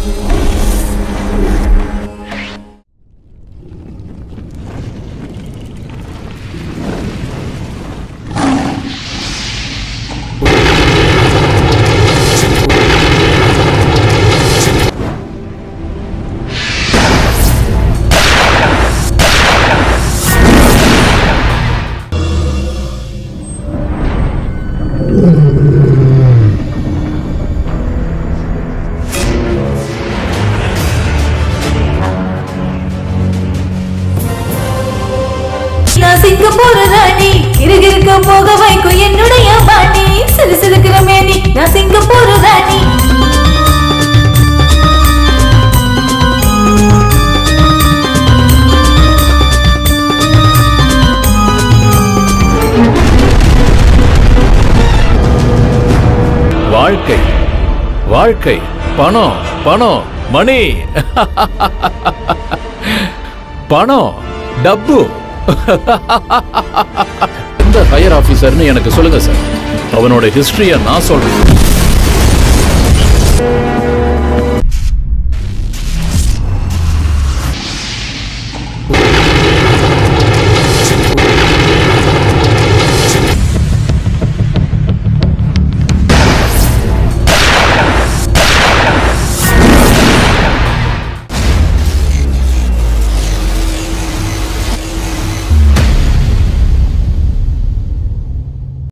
Singapore ராணி கிறுகிறுக்க போக வைக்கும் என்னுடைய பாணி சிலுசிலுக்கிற மேனி நான் சிங்கப்பூர் ராணி வாழ்க்கை வாழ்க்கை பணம் பணம் மணி பணம் டப்பு இந்த ஹையர் ஆபீசர்னு எனக்கு சொல்லுங்க சார். அவனோட ஹிஸ்டரியை நான் சொல்றேன்.